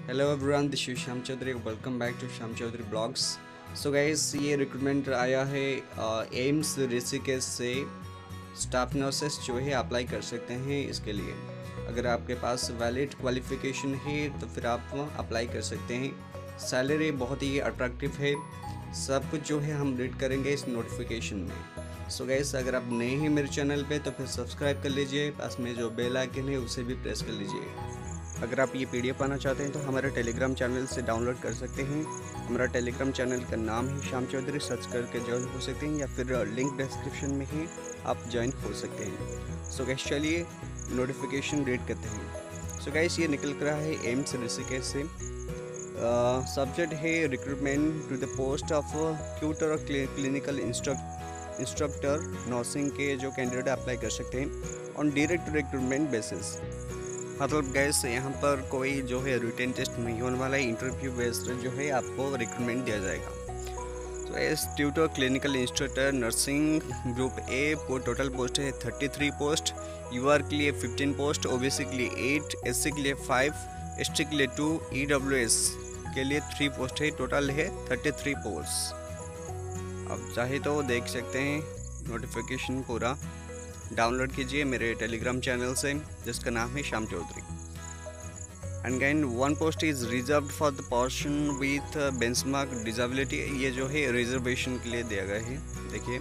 Hello everyone, this is Shyam Chaudhary. Welcome back to Shyam Chaudhary blogs. So guys, ये recruitment आया है AIIMS Rishikesh से। स्टाफ नर्सेस जो है अप्लाई कर सकते हैं इसके लिए। अगर आपके पास वैलिड क्वालिफिकेशन है तो फिर आप अप्लाई कर सकते हैं। सैलरी बहुत ही अट्रैक्टिव है। सब कुछ जो है हम रीड करेंगे इस नोटिफिकेशन में। सो गाइस, अगर आप नए हैं मेरे चैनल पे तो फिर सब्सक्राइब कर लीजिए। पास में जो बेल आइकन है उसे भी प्रेस कर लीजिए। अगर आप ये पीडीएफ पाना चाहते हैं तो हमारे टेलीग्राम चैनल से डाउनलोड कर सकते हैं। हमारा टेलीग्राम चैनल का नाम है श्याम चौधरी। सर्च करके ज्वाइन हो सकते हैं या फिर लिंक डिस्क्रिप्शन में ही आप ज्वाइन हो सकते हैं। सो गाइस, चलिए नोटिफिकेशन रीड करते हैं। सो गाइस, ये निकल कर रहा है एम्स ऋषिकेश से। सब्जेक्ट है recruitment to the post of tutor और क्लिनिकल इंस्ट्रक्टर नर्सिंग के जो कैंडिडेट अप्लाई कर सकते हैं ऑन डायरेक्ट रिक्रूटमेंट बेसिस। मतलब गैस, यहाँ पर कोई जो है रिटन टेस्ट नहीं होने वाला है। इंटरव्यू बेस्ड जो है आपको रिक्रूटमेंट दिया जाएगा। तो as tutor clinical instructor nursing group A को टोटल पोस्ट है 33 पोस्ट। यूआर के लिए 15 पोस्ट, ओबीसी के लिए 8, एससी के लिए 5, एसटी के लिए 2, ईडब्ल्यूएस के लिए 3 पोस्ट है। टोटल है 33 पोस्ट। अब चाहे तो देख सकते हैं नोटिफिकेशन पूरा। डाउनलोड कीजिए मेरे टेलीग्राम चैनल से, जिसका नाम है Shyam Chaudhary. And again, one post is reserved for the person with benchmark disability. ये जो है रिजर्वेशन के लिए दिया गया है। देखिए,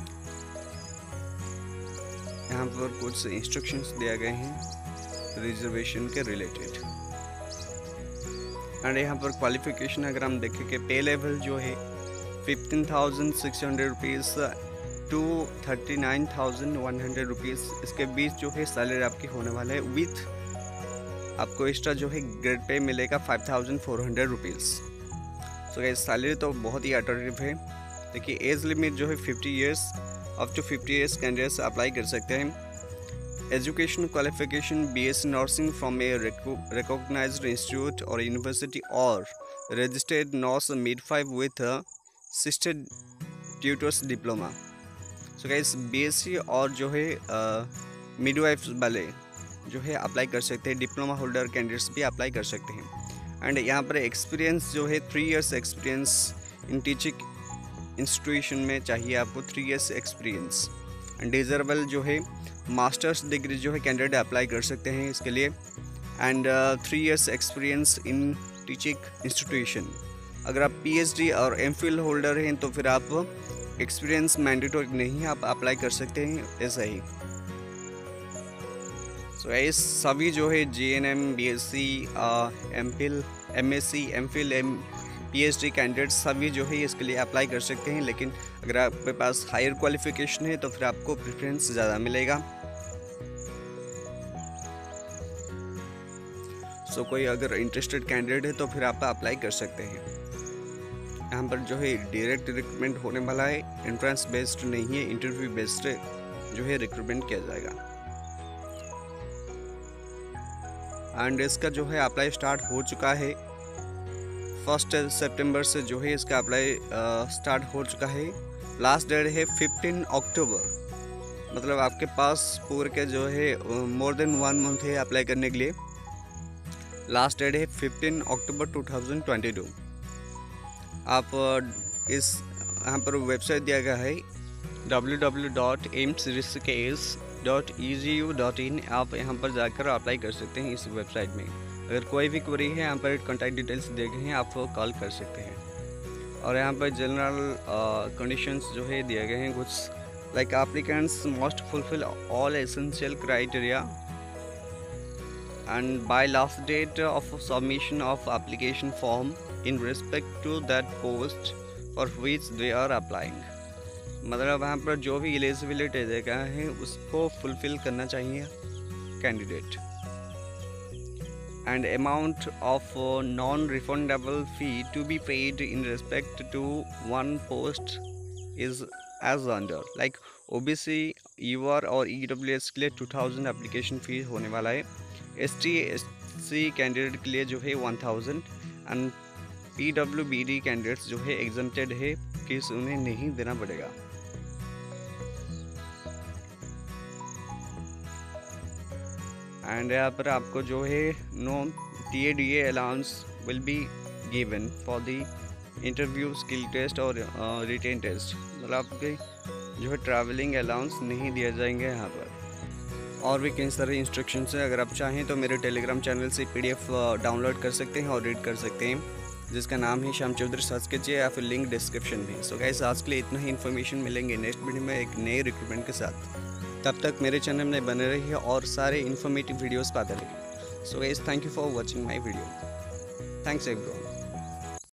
यहाँ पर कुछ इंस्ट्रक्शंस दिए गए हैं रिजर्वेशन के रिलेटेड। एंड यहाँ पर क्वालिफिकेशन अगर हम देखें कि पे लेवल जो है 15,600 रुपीज़ टू 39,100 रुपीज़, इसके बीच जो है सैलरी आपकी होने वाला है। विथ आपको एक्स्ट्रा जो है ग्रेड पे मिलेगा 5,400 रुपीज़। सो गाइस, सैलरी तो बहुत ही अट्रैक्टिव है। देखिए, एज लिमिट जो है 50 years, up to 50 years candidates apply कर सकते हैं। Education qualification BSc nursing from a recognised institute और यूनिवर्सिटी और registered nurse midwife with sister tutors diploma. So guys, BSc और जो है मिडवाइफ वाले जो है अप्लाई कर सकते हैं। डिप्लोमा होल्डर कैंडिडेट्स भी अप्लाई कर सकते हैं। एंड यहाँ पर एक्सपीरियंस जो है 3 years experience in teaching institution में चाहिए आपको। 3 इयर्स एक्सपीरियंस। एंड डिजर्वेबल जो है मास्टर्स डिग्री जो है कैंडिडेट अप्लाई कर सकते हैं इसके लिए। And 3 years experience in teaching institution. अगर आप पीएचडी और एमफिल होल्डर हैं तो फिर आप एक्सपीरियंस मैंडेटरी नहीं, आप अप्लाई कर सकते हैं ऐसा ही। सो ऐसे सभी जो है GNM, BSc, MPhil, MSc, MPhil, PhD candidate सभी जो है इसके लिए अप्लाई कर सकते हैं। लेकिन अगर आपके पास हायर क्वालिफिकेशन है तो फिर आपको प्रेफरेंस ज़्यादा मिलेगा। सो कोई अगर इंटरेस्टेड कैंडिडेट है तो फिर आप अप्लाई कर सकते हैं। यहाँ पर जो है डायरेक्ट रिक्रूटमेंट होने वाला है। एंट्रेंस बेस्ड नहीं है, इंटरव्यू बेस्ड जो है रिक्रूटमेंट किया जाएगा। एंड इसका जो है अप्लाई स्टार्ट हो चुका है। 1 सितंबर से जो है इसका अप्लाई स्टार्ट हो चुका है। लास्ट डेट है 15 अक्टूबर। मतलब आपके पास पूरे के जो है मोर देन 1 मंथ है अप्लाई करने के लिए। लास्ट डेट है 15 अक्टूबर 2022। आप इस यहाँ पर वेबसाइट दिया गया है www.aimsrishikesh.edu.in। आप यहाँ पर जाकर अप्लाई कर सकते हैं इस वेबसाइट में। अगर कोई भी क्वेरी है, यहाँ पर कॉन्टैक्ट डिटेल्स दिए गए हैं, आप कॉल कर सकते हैं। और यहाँ पर जनरल कंडीशंस जो है दिए गए हैं कुछ, like applicants must fulfil all essential criteria and by last date of submission of application form in respect to that post for which they are applying। मतलब वहाँ पर जो भी एलिजिबिलिटी देखा है उसको फुलफिल करना चाहिए candidate. And amount of non refundable fee to be paid in respect to one post is as under. Like OBC, UR और ईडब्ल्यूएस के लिए 2000 एप्लीकेशन फी होने वाला है। एसटी एससी कैंडिडेट के लिए जो है 1000। एंड पीडब्ल्यूबीडी कैंडिडेट्स जो है एग्जम्प्टेड है, फीस उन्हें नहीं देना पड़ेगा। एंड यहाँ पर आपको जो है no TADA allowance will be given for the interview, skill test और रिटेन टेस्ट। मतलब आपके जो है ट्रैवलिंग अलाउंस नहीं दिया जाएंगे यहाँ पर। और भी कई सारे इंस्ट्रक्शंस हैं, अगर आप चाहें तो मेरे टेलीग्राम चैनल से PDF डाउनलोड कर सकते हैं और रीड कर सकते हैं, जिसका नाम है श्याम चौधरी, सर्च कीजिए या फिर लिंक डिस्क्रिप्शन में। सो गाइस, आज के लिए इतना ही इन्फॉर्मेशन। मिलेंगे नेक्स्ट वीडियो में एक नए रिक्रूटमेंट के साथ। तब तक मेरे चैनल में बने रहिए और सारे इन्फॉर्मेटिव वीडियोज़ पाते रहिए। So guys, thank you for watching my video. Thanks everyone.